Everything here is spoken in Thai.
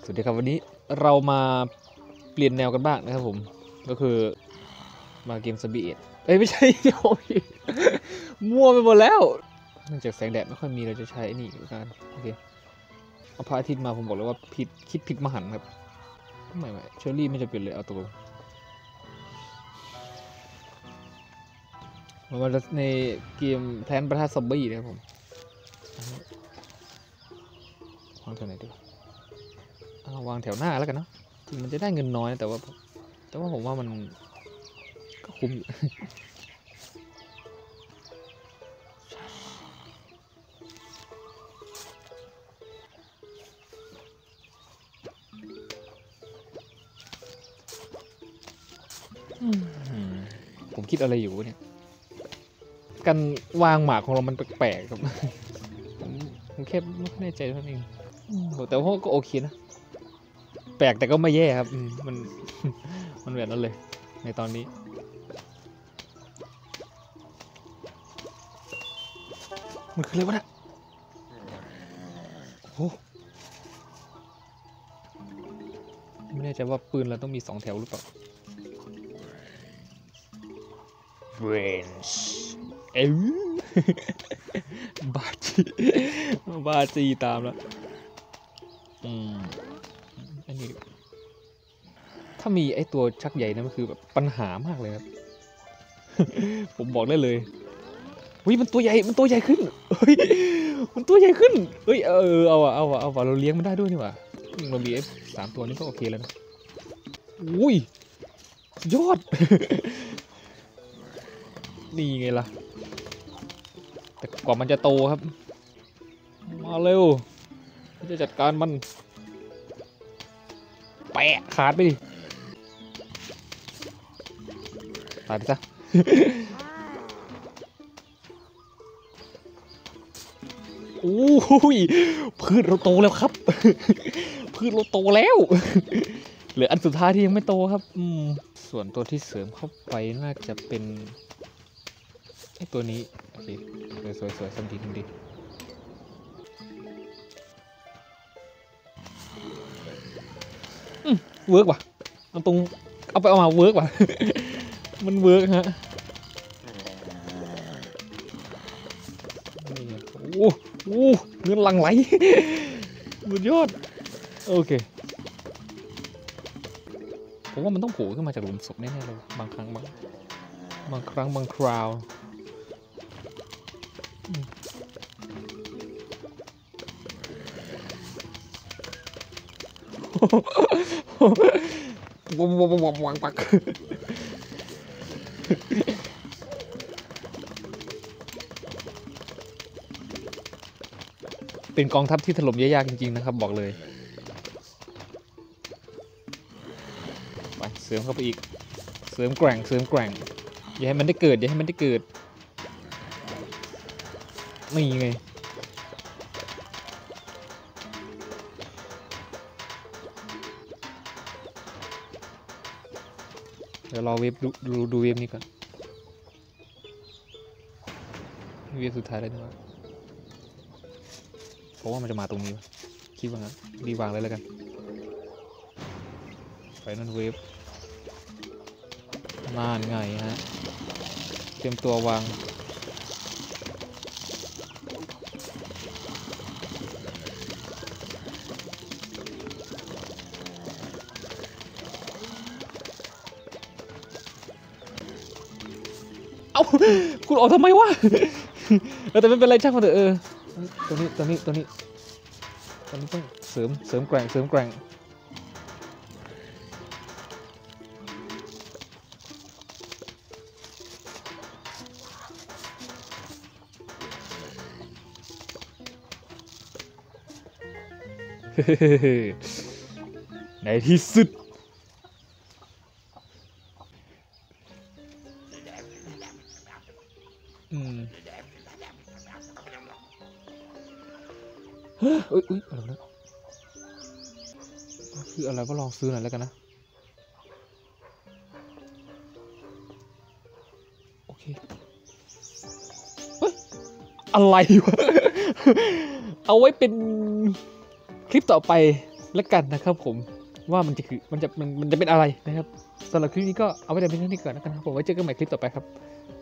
สวัสดีครับวันนี้เรามาเปลี่ยนแนวกันบ้างนะครับผมก็คือมาเกมสบีเอ็ดไม่ใช่เดี๋ยวมั่วไปหมดแล้วเนื่องจากแสงแดดไม่ค่อยมีเราจะใช้นี่กันโอเคเอาพระอาทิตย์มาผมบอกเลยว่าคิดผิดมหันต์ครับไม่เชอรี่ไม่จะเปลี่ยนเลยเอาตกลงมาในเกมแพลนประทัดซอมบี้นะครับผมวางแถวไหนดีวางแถวหน้าแล้วกันเนาะมันจะได้เงินน้อยแต่ว่าผมว่ามันก็คุ้มอยู่ ผมคิดอะไรอยู่เนี่ยการวางหมากของเรามันแปลกๆครับ ผมแค่ไม่แน่ใจเท่านั้นเองแต่ว่าก็โอเคนะแปลกแต่ก็ไม่แย่ครับมันแบบนั้นเลยในตอนนี้มันคืออะไรวะเนี่ยโอ้ไม่แน่ใจว่าปืนเราต้องมี2 แถวหรือเปล่า Friends บาจีตามแล้วอันนี้ถ้ามีไอตัวชักใหญ่นะมันคือแบบปัญหามากเลยครับ ผมบอกได้เลยมันตัวใหญ่ขึ้นมันตัวใหญ่ขึ้นเอาเราเลี้ยงมันได้ด้วยนี่หว่าเรามี3 ตัวนี้ก็โอเคแล้วนะยอด นี่ไงล่ะแต่กว่ามันจะโตครับมาเร็วจะจัดการมันแปะขาดไปดิตายไปซะ พืชเราโตแล้วครับ พืชเราโตแล้ว เหลืออันสุดท้ายที่ยังไม่โตครับส่วนตัวที่เสริมเข้าไปน่าจะเป็นไอ้ตัวนี้โอเคสวยสมดีเวิร์กว่ะเอาไปเอามาเวิร์กว่ะ มันเวิร์กฮะเงินหลั่งไหล สุดยอดโอเคผมว่ามันต้องโผล่ขึ้นมาจากหลุมศพแน่ๆเลยบางครั้งบางคราววางปักเป็นกองทัพที่ถล่มยากจริงๆนะครับบอกเลยไปเสริมเข้าไปอีกเสริมแกร่งอย่าให้มันได้เกิดนี่ไงเดี๋ยวรอเวฟดูเวฟนี้ก่อนเวฟสุดท้ายแล้วนี่วะเพราะว่ามันจะมาตรงนี้คิดว่างั้นรีวางเลยแล้วกันไฟนั่นเวฟนานไงฮะเตรียมตัววางคุณออกทำไมวะ แต่ไม่เป็นไรช่างมันเถอะตัวนี้ต้องเสริมแกร่งในที่สุดอะไรนะคืออะไรก็ลองซื้อหน่อยแล้วกันนะโอเคอะไรวะ เอาไว้เป็นคลิปต่อไปแล้วกันนะครับผมว่ามันจะเป็นอะไรนะครับสำหรับคลิปนี้ก็เอาไว้แต่เพียงเท่านี้ก่อนนะครับผมไว้เจอกันใหม่คลิปต่อไปครับ